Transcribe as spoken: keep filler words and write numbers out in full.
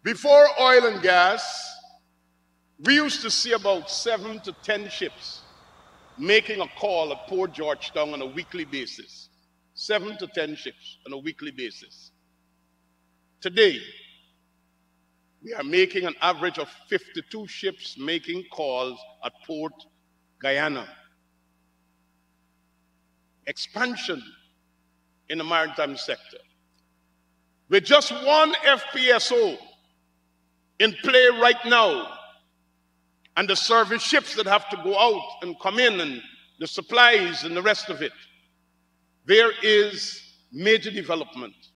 Before oil and gas, we used to see about seven to ten ships making a call at Port Georgetown on a weekly basis. Seven to ten ships on a weekly basis. Today, we are making an average of fifty-two ships making calls at Port Guyana. Expansion in the maritime sector. With just one F P S O in play right now, and the service ships that have to go out and come in, and the supplies and the rest of it, there is major development